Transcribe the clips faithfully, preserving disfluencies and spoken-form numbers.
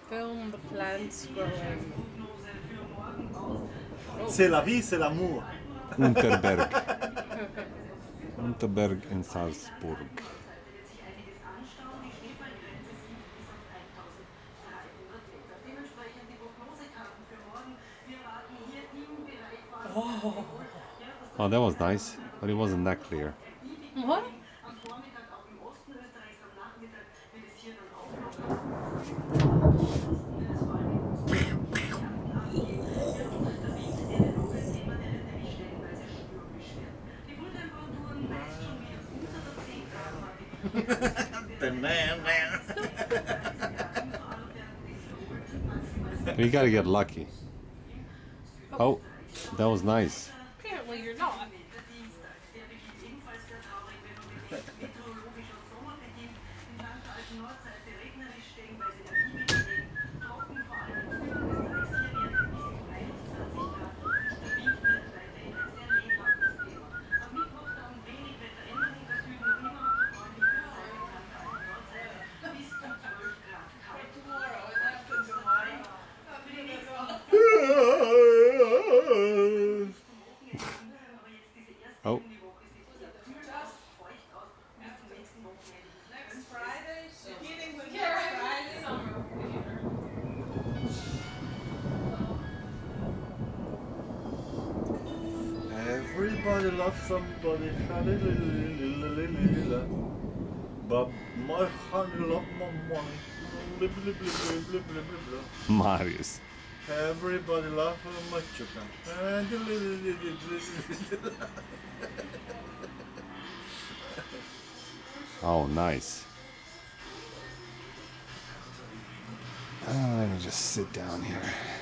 film the plants growing. Oh. C'est la vie, c'est l'amour. Unterberg. Unterberg in Salzburg. Oh. Oh, that was nice, but it wasn't that clear. What? You gotta get lucky. Oh, that was nice. Apparently you're not. Oh. Everybody loves somebody. But my honey love my money. Marius. Everybody loves my chicken. Oh, nice. Uh, let me just sit down here.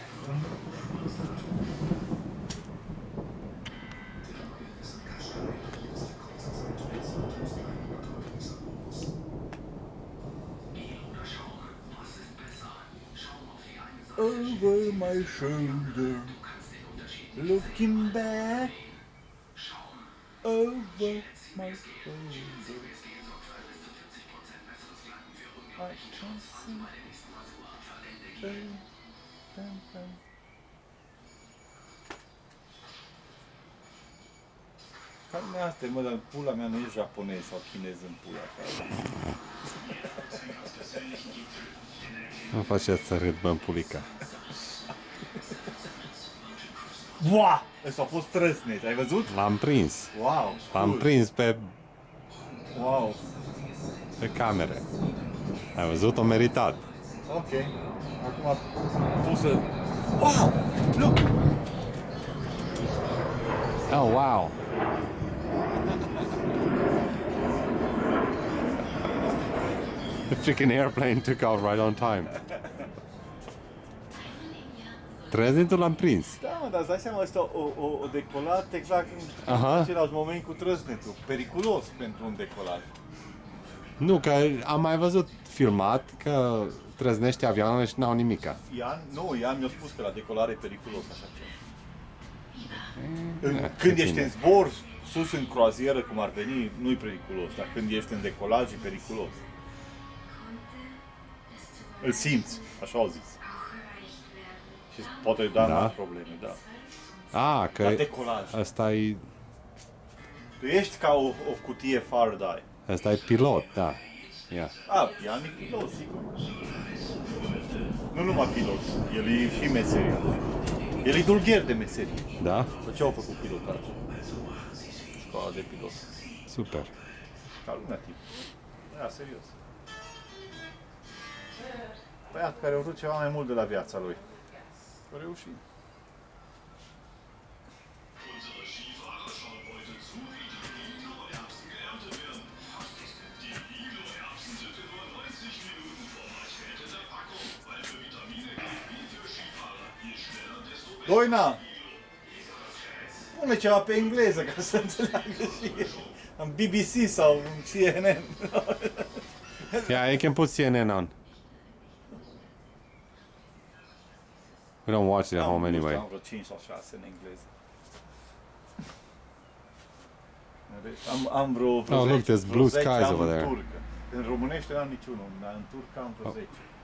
Over my shoulder, looking back. Over my shoulder, I can see. Dun, dun, dun. Cam asta, mă, dar pula mea nu e japonez sau chinez în pula ta. Nu faceți să râd, bă, în pulica. Wow! Ăsta a fost trăsnet, ai văzut? L-am prins. Wow! L-am cool. prins pe, Wow! pe camere. Ai văzut? O meritat. Ok. Acum tu să... Wow! Look! Oh, wow. The freaking airplane took off right on time. Trăznitul l-am prins. Da, mă, dar îți dai seama, ăsta o, o, o decolat exact în Aha. același moment cu trăznetul. Periculos pentru un decolat. Nu, că am mai văzut filmat că trăznește avioanele și n-au nimica. Ian? Nu, Ian mi-a spus că la decolare e periculos așa ceva. Da, În, când ce ești bine. în zbor, sus în croazieră, cum ar veni, nu-i periculos, dar când ești în decolaj, e periculos. Îl simți, așa au zis. Și poate da, Da? da. probleme, da. A, că La decolaj. ăsta e, Tu ești ca o, o cutie Faraday. ăsta e pilot, da. Ia. A, Ian e pilot, sigur. Nu numai pilot, el e și meserie. El e dulgher de meserie. Da? Pe ce au făcut pilotaj? Școala de pilot. Super. Ca lumea tip. Da, serios. Băiat care a vrut ceva mai mult de la viața lui. A reușit. Doina! Pune ceva pe engleză ca să înțeleagă și în B B C sau în C N N. Yeah, you can put C N N on. We don't watch it at home anyway. Am vreo cinci sau șase în engleză. Am, am vreo, vreo Oh, look, zece, there's vreo blue zece skies am over în there. turcă. În românește n-am niciunul, dar în turcă am vreo Oh. zece.